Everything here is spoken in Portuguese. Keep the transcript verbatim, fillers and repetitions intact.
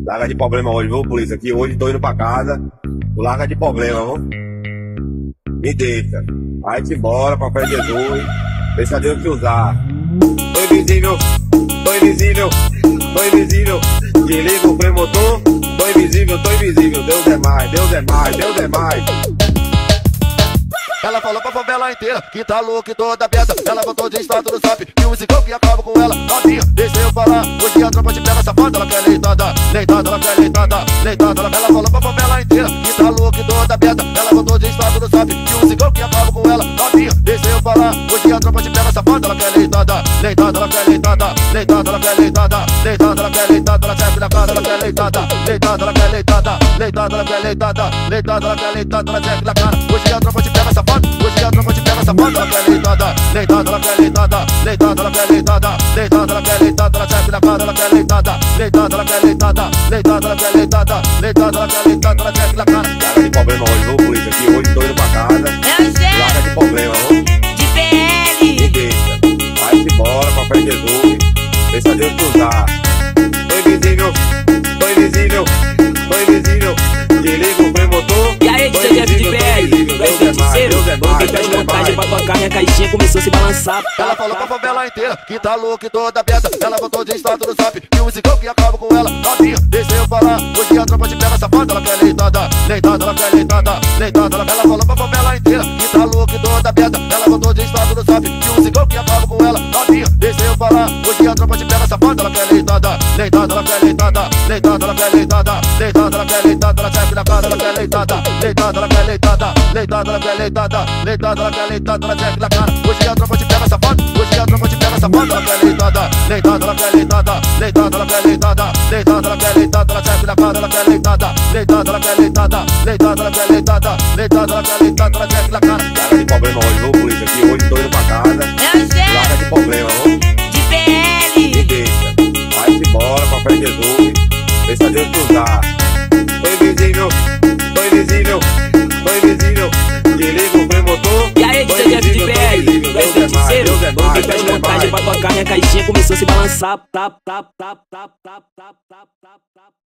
Larga de problema hoje, viu, polícia? Aqui hoje tô indo pra casa. Larga de problema, viu? Me deixa. Vai-te embora, papai de Jesus. Deixa Deus te usar. Tô invisível, tô invisível, tô invisível. Desliga o freio motor. Tô invisível, tô invisível. Deus é mais, Deus é mais, Deus é mais. Ela falou pra favela inteira que tá louca e toda aberta. Ela botou de estado no zap e um cigão que acaba com ela. Novinha, deixa eu falar. Hoje a tropa te pega safada. Ela quer leitada, leitada, ela quer leitada, leitada. Ela falou pra favela inteira que tá louca e toda aberta. Ela botou de estado no zap e um cigão que acaba com ela. Novinha, deixa eu falar. Hoje a tropa te pega safada. Ela quer leitada, leitada, ela quer leitada, leitada, ela quer leitada, leitada, ela quer leitada. Ela serve na cara, ela quer leitada, leitada, ela quer leitada, leitada, ela quer leitada, leitada, ela quer leitada. Ela serve na cara. Hoje a tropa te pega safada. Hoje a tropa te pega safada, ela quer leitada, leitada, ela quer leitada, leitada, ela quer leitada, leitada, ela quer leitada, ela serve na cara, ela quer leitada, leitada, ela quer leitada, leitada, ela quer leitada, leitada, ela quer leitada, ela serve na cara. Larga de problema hoje, viu, polícia? Aqui hoje tô indo pra casa. Larga de problema, viu? De P L. Me deixa. Vai-te embora, papai de Jesus. Deixa Deus te usar. Tô invisível, tô invisível, tô invisível. Desliga o freio motor. E aí, D J de P L? Deus é mais, Deus é mais, Deus Deus é montagem pra mais. tocar, minha caixinha começou a se balançar. Ela falou pra favela inteira que tá louca e toda aberta. Ela botou de estado no zap e um cigão que acaba com ela. Novinha, deixa eu falar. Hoje a tropa te pega safada. Ela quer leitada, leitada, ela quer leitada, leitada. Ela falou pra favela inteira que tá louca e toda aberta. Ela botou de estado no zap e um cigão que acaba com ela. Novinha, deixa eu falar. Hoje a tropa te pega safada. Ela quer leitada, leitada, ela quer leitada, leitada, ela quer leitada, leitada, ela quer leitada. Ela serve na cara, ela quer leitada, leitada, ela quer leitada, leitada, ela quer leitada, leitada, ela quer leitada. Ela serve na cara. Hoje a tropa te pega safada. Hoje a tropa te pega safada. Ela quer leitada, leitada, ela quer leitada, leitada, ela quer leitada, leitada, ela quer leitada. Ela serve na cara, ela quer leitada, leitada, ela quer leitada, leitada, ela quer leitada, leitada, ela quer leitada. Ela serve na cara. Larga de problema hoje, viu, polícia? Aqui hoje tô indo pra casa. Larga de problema, viu? De P L. Me deixa. Vai-te embora, papai de Jesus. Deixa Deus te usar. Tô invisível, tô invisível, tô invisível. Desliga o freio motor. E aí, Tô D J de invisível, P tô L? invisível. Tu é Deus é mais, feiticeiro? Deus é mais, Deus Deus é montagem mais. pra tocar, minha caixinha começou a se balançar. Tap, tap, tap, tap, tap, tap, tap, tap, tap.